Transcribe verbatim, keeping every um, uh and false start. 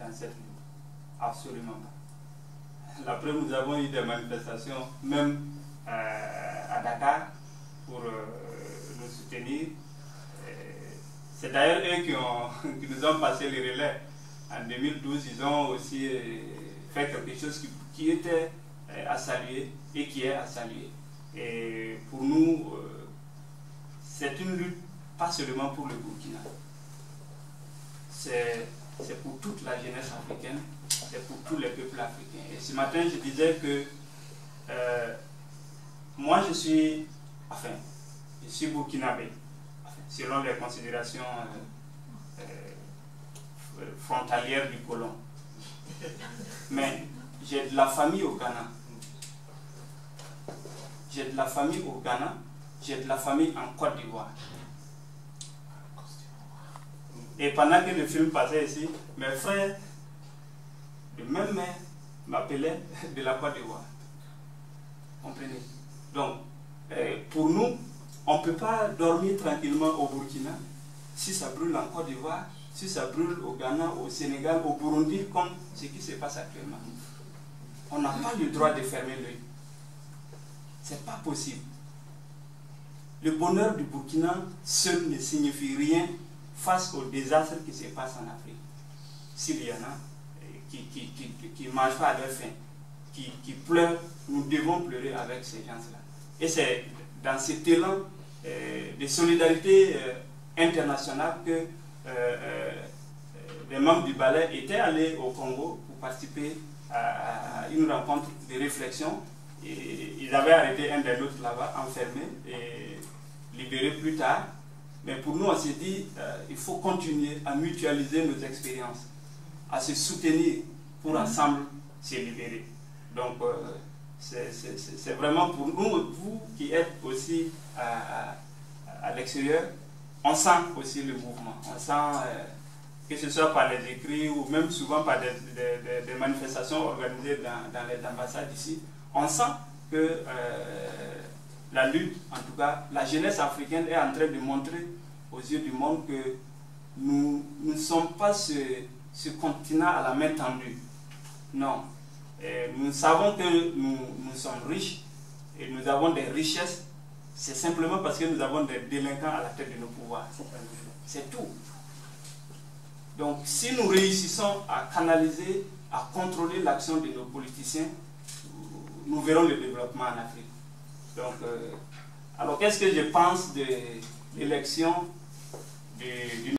dans cette lutte. Absolument pas. La preuve, nous avons eu des manifestations, même euh, à Dakar, pour euh, nous soutenir. C'est d'ailleurs eux qui, ont, qui nous ont passé les relais. En deux mille douze, ils ont aussi euh, fait quelque chose qui, qui était euh, à saluer et qui est à saluer. Et pour nous, euh, c'est une lutte pas seulement pour le Burkina. C'est pour toute la jeunesse africaine, c'est pour tous les peuples africains. Et ce matin, je disais que euh, moi, je suis, enfin, je suis burkinabé, enfin, selon les considérations euh, euh, frontalières du colon. Mais j'ai de la famille au Ghana. J'ai de la famille au Ghana, j'ai de la famille en Côte d'Ivoire. Et pendant que le film passait ici, mes frères de même mère m'appelaient de la Côte d'Ivoire. Comprenez? Donc, euh, pour nous, on ne peut pas dormir tranquillement au Burkina si ça brûle en Côte d'Ivoire, si ça brûle au Ghana, au Sénégal, au Burundi, comme ce qui se passe actuellement. On n'a pas le droit de fermer l'œil. Ce n'est pas possible. Le bonheur du Burkina seul ne signifie rien face au désastre qui se passe en Afrique. S'il y en a qui ne qui, qui, qui mangent pas à leur faim, qui, qui pleurent, nous devons pleurer avec ces gens-là. Et c'est dans cet élan euh, de solidarité euh, internationale que euh, euh, les membres du ballet étaient allés au Congo pour participer à, à une rencontre de réflexion. Et ils avaient arrêté un des nôtres là-bas, enfermé et libéré plus tard. Mais pour nous, on s'est dit euh, il faut continuer à mutualiser nos expériences, à se soutenir pour ensemble se libérer. Donc, euh, c'est vraiment pour nous, vous qui êtes aussi à, à, à l'extérieur, on sent aussi le mouvement. On sent, euh, que ce soit par les écrits ou même souvent par des, des, des manifestations organisées dans, dans les ambassades ici, on sent que euh, la lutte, en tout cas, la jeunesse africaine est en train de montrer aux yeux du monde que nous ne sommes pas ce, ce continent à la main tendue. Non. Et nous savons que nous, nous sommes riches et nous avons des richesses. C'est simplement parce que nous avons des délinquants à la tête de nos pouvoirs. C'est tout. Donc, si nous réussissons à canaliser, à contrôler l'action de nos politiciens, nous verrons le développement en Afrique. Donc, euh, alors qu'est-ce que je pense de l'élection du